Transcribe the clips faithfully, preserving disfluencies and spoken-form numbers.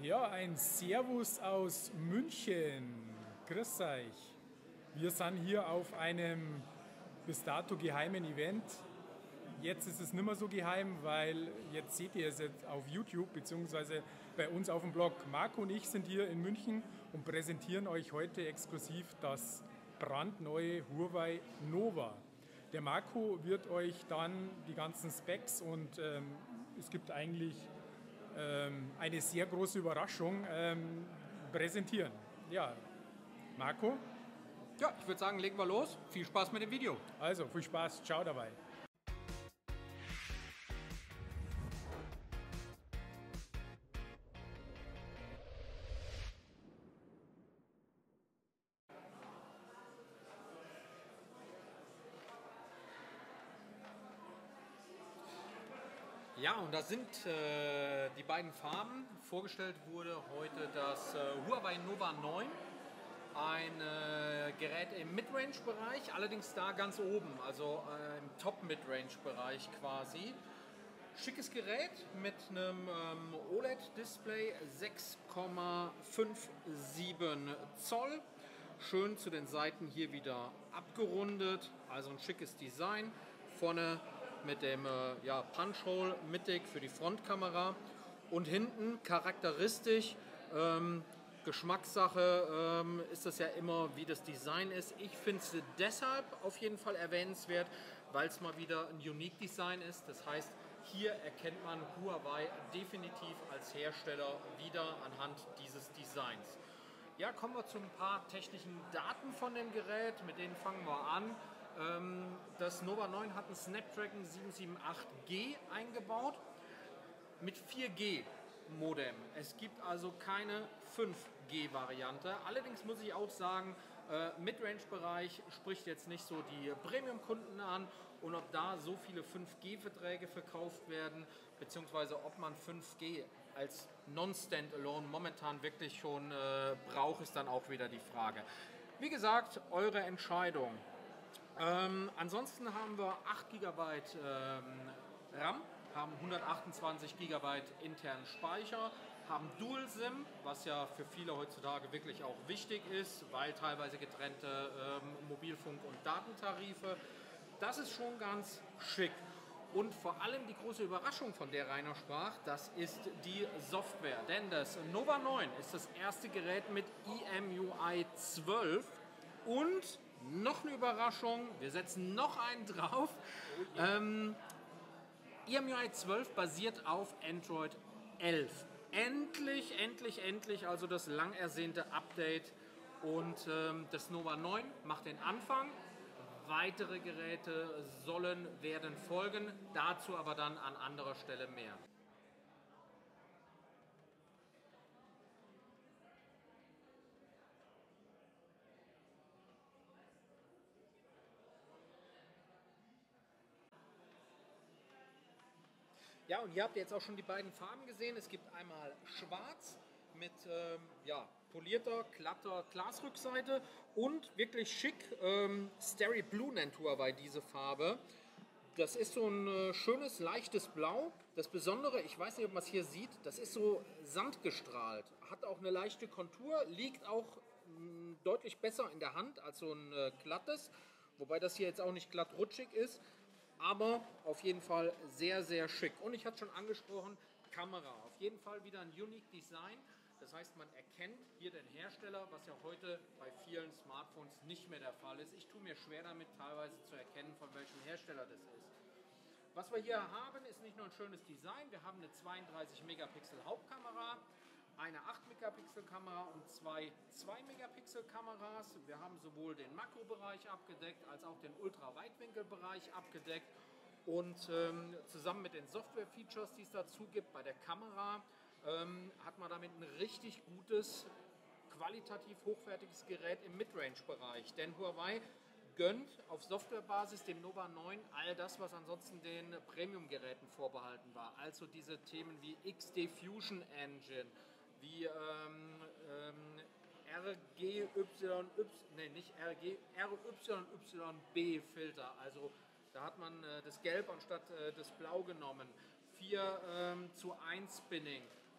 Ja, ein Servus aus München. Grüß euch. Wir sind hier auf einem bis dato geheimen Event. Jetzt ist es nicht mehr so geheim, weil jetzt seht ihr es jetzt auf YouTube bzw. bei uns auf dem Blog. Marco und ich sind hier in München und präsentieren euch heute exklusiv das brandneue Huawei Nova. Der Marco wird euch dann die ganzen Specs und ähm, es gibt eigentlich ähm, eine sehr große Überraschung ähm, präsentieren. Ja, Marco? Ja, ich würde sagen, legen wir los. Viel Spaß mit dem Video. Also, viel Spaß, ciao dabei. Ja, und das sind äh, die beiden Farben. Vorgestellt wurde heute das äh, Huawei Nova neun. Ein äh, Gerät im Midrange-Bereich, allerdings da ganz oben, also äh, im Top-Midrange-Bereich quasi. Schickes Gerät mit einem ähm, O L E D-Display, sechs Komma siebenundfünfzig Zoll. Schön zu den Seiten hier wieder abgerundet, also ein schickes Design. Vorne mit dem äh, ja, Punch-Hole mittig für die Frontkamera und hinten charakteristisch. Ähm, Geschmackssache ähm, ist das ja immer, wie das Design ist. Ich finde es deshalb auf jeden Fall erwähnenswert, weil es mal wieder ein Unique Design ist. Das heißt, hier erkennt man Huawei definitiv als Hersteller wieder anhand dieses Designs. Ja, kommen wir zu ein paar technischen Daten von dem Gerät, mit denen fangen wir an. Ähm, das Nova neun hat ein Snapdragon sieben sieben acht G eingebaut mit vier G Modem. Es gibt also keine fünf G Variante. Allerdings muss ich auch sagen, äh, Midrange-Bereich spricht jetzt nicht so die Premium-Kunden an und ob da so viele fünf G Verträge verkauft werden, beziehungsweise ob man fünf G als Non-Standalone momentan wirklich schon äh, braucht, ist dann auch wieder die Frage. Wie gesagt, eure Entscheidung. Ähm, ansonsten haben wir acht Gigabyte ähm, RAM, haben hundertachtundzwanzig Gigabyte internen Speicher, haben Dual SIM, was ja für viele heutzutage wirklich auch wichtig ist, weil teilweise getrennte ähm, Mobilfunk- und Datentarife. Das ist schon ganz schick. Und vor allem die große Überraschung, von der Rainer sprach, das ist die Software. Denn das Nova neun ist das erste Gerät mit E M U I zwölf und noch eine Überraschung, wir setzen noch einen drauf. Oh yeah. ähm, E M U I zwölf basiert auf Android elf. Endlich, endlich, endlich, also das lang ersehnte Update. Und ähm, das Nova neun macht den Anfang. Weitere Geräte sollen werden folgen, dazu aber dann an anderer Stelle mehr. Ja, und hier habt ihr jetzt auch schon die beiden Farben gesehen. Es gibt einmal schwarz mit ähm, ja, polierter, glatter Glasrückseite und wirklich schick, ähm, Starry Blue nennt Huawei diese Farbe. Das ist so ein äh, schönes, leichtes Blau. Das Besondere, ich weiß nicht, ob man es hier sieht, das ist so sandgestrahlt. Hat auch eine leichte Kontur, liegt auch mh, deutlich besser in der Hand als so ein äh, glattes. Wobei das hier jetzt auch nicht glatt rutschig ist. Aber auf jeden Fall sehr, sehr schick. Und ich hatte schon angesprochen, Kamera. Auf jeden Fall wieder ein Unique Design. Das heißt, man erkennt hier den Hersteller, was ja heute bei vielen Smartphones nicht mehr der Fall ist. Ich tue mir schwer damit, teilweise zu erkennen, von welchem Hersteller das ist. Was wir hier haben, ist nicht nur ein schönes Design. Wir haben eine zweiunddreißig Megapixel Hauptkamera, eine acht Megapixel Kamera und zwei zwei Megapixel Kameras. Wir haben sowohl den Makrobereich abgedeckt als auch den Ultraweitwinkelbereich abgedeckt. Und ähm, zusammen mit den Software-Features, die es dazu gibt bei der Kamera, ähm, hat man damit ein richtig gutes, qualitativ hochwertiges Gerät im Midrange-Bereich. Denn Huawei gönnt auf Softwarebasis dem Nova neun all das, was ansonsten den Premium-Geräten vorbehalten war. Also diese Themen wie X D Fusion Engine, wie ähm, ähm, R G Y, nee, nicht R G, R Y Y B Filter. Also da hat man äh, das Gelb anstatt äh, das Blau genommen. vier ähm, zu eins Spinning.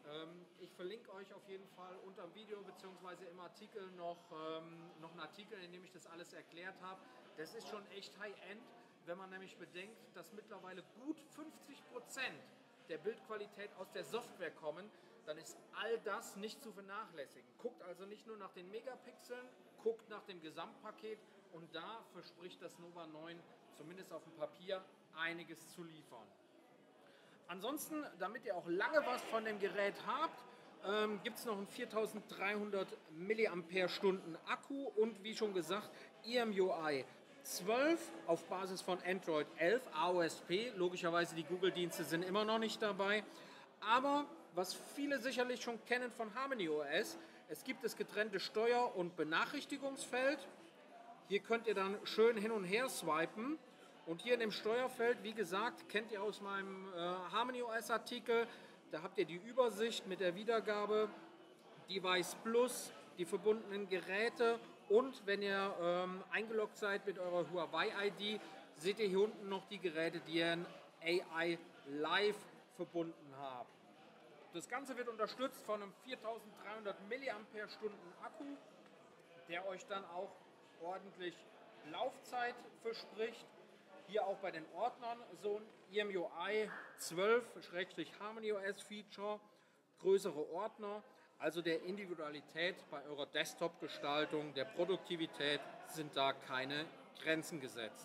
Ähm, ich verlinke euch auf jeden Fall unter dem Video bzw. im Artikel noch, ähm, noch einen Artikel, in dem ich das alles erklärt habe. Das ist schon echt High-End, wenn man nämlich bedenkt, dass mittlerweile gut fünfzig Prozent der Bildqualität aus der Software kommen, dann ist all das nicht zu vernachlässigen. Guckt also nicht nur nach den Megapixeln, guckt nach dem Gesamtpaket und da verspricht das Nova neun zumindest auf dem Papier einiges zu liefern. Ansonsten, damit ihr auch lange was von dem Gerät habt, ähm, gibt es noch einen viertausenddreihundert Milliampere-Stunden Akku und wie schon gesagt, E M U I zwölf auf Basis von Android elf, A O S P. Logischerweise die Google-Dienste sind immer noch nicht dabei. Aber was viele sicherlich schon kennen von HarmonyOS, es gibt das getrennte Steuer- und Benachrichtigungsfeld. Hier könnt ihr dann schön hin und her swipen. Und hier in dem Steuerfeld, wie gesagt, kennt ihr aus meinem äh, HarmonyOS-Artikel, da habt ihr die Übersicht mit der Wiedergabe, Device Plus, die verbundenen Geräte und wenn ihr ähm, eingeloggt seid mit eurer Huawei I D, seht ihr hier unten noch die Geräte, die ihr in A I Live verbunden habt. Das Ganze wird unterstützt von einem viertausenddreihundert Milliampere-Stunden Akku, der euch dann auch ordentlich Laufzeit verspricht. Hier auch bei den Ordnern so ein E M U I zwölf HarmonyOS Feature, größere Ordner, also der Individualität bei eurer Desktop-Gestaltung, der Produktivität sind da keine Grenzen gesetzt.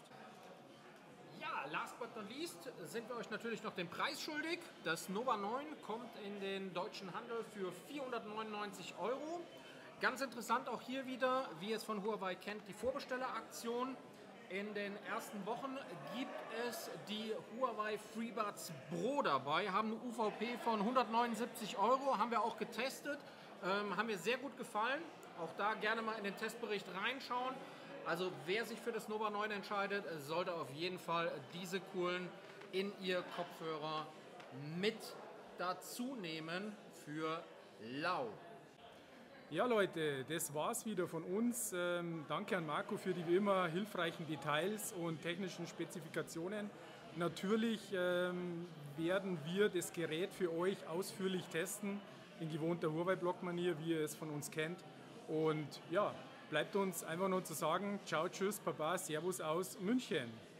Ja, last but not least sind wir euch natürlich noch den Preis schuldig. Das Nova neun kommt in den deutschen Handel für vierhundertneunundneunzig Euro. Ganz interessant auch hier wieder, wie ihr es von Huawei kennt, die Vorbestelleraktion. In den ersten Wochen gibt es die Huawei FreeBuds Pro dabei, haben eine U V P von hundertneunundsiebzig Euro, haben wir auch getestet, ähm, haben mir sehr gut gefallen. Auch da gerne mal in den Testbericht reinschauen. Also wer sich für das Nova neun entscheidet, sollte auf jeden Fall diese coolen In-Ear-Kopfhörer mit dazu nehmen für lau. Ja Leute, das war's wieder von uns. Ähm, danke an Marco für die wie immer hilfreichen Details und technischen Spezifikationen. Natürlich ähm, werden wir das Gerät für euch ausführlich testen, in gewohnter Huawei-Blog-Manier, wie ihr es von uns kennt. Und ja, bleibt uns einfach nur zu sagen, ciao, tschüss, Baba, Servus aus München.